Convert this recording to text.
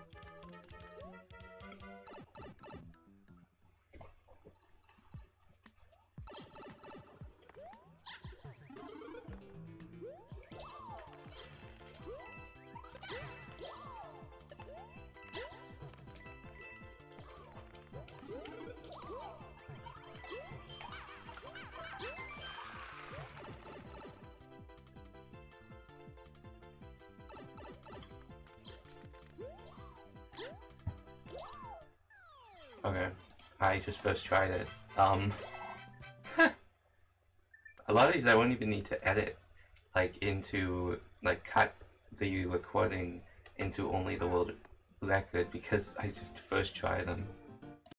Okay, I just first tried it. A lot of these I won't even need to edit, like cut the recording into only the world record because I just first try them.